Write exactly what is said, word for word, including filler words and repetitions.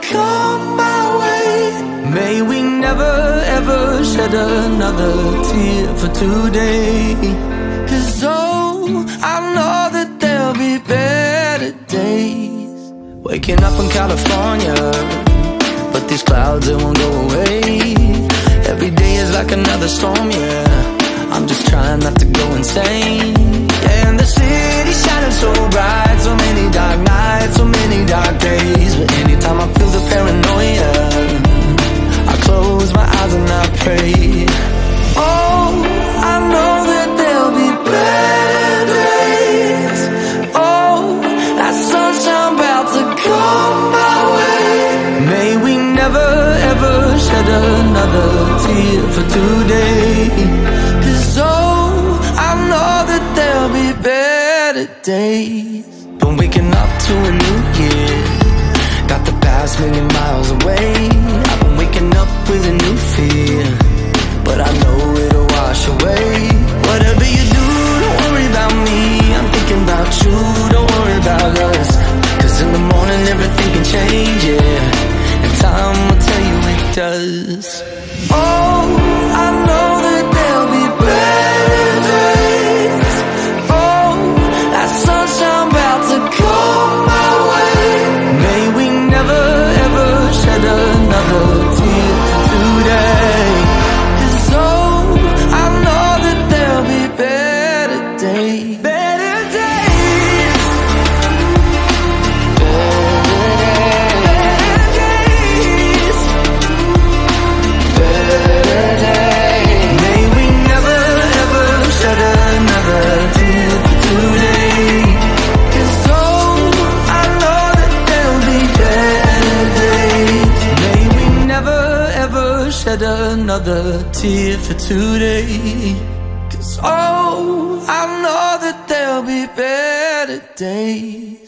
come my way. May we never ever shed another tear for today. 'Cause oh, I know that there'll be better days. Waking up in California, but these clouds, they won't go away. Every day is like another storm, yeah. I'm just trying not to go insane. Yeah, and the city's shining so bright, so many dark nights, so many dark days. But anytime I feel the paranoia, I close my eyes and I pray. Oh, I know that there'll be better days. Oh, that sunshine about to come my way. May we never ever shed another tear for today. 'Cause oh, I know that there'll be better days. Been waking up to a new year, got the past million miles away. I've been waking up with a new fear, but I know it'll wash away. Whatever you do, don't worry about me, I'm thinking about you, don't worry about us. 'Cause in the morning everything can change, yeah, and time will tell you it does. Oh, I know that there'll be better days. Oh, that sunshine about to come my way. May we never ever shed another tear today. 'Cause oh, I know that there'll be better days. Better days. Better days. Better days. May we never ever shed another tear for today. 'Cause oh, I know that there'll be better days. May we never ever shed another tear for today. 'Cause oh, I know that there'll be better days.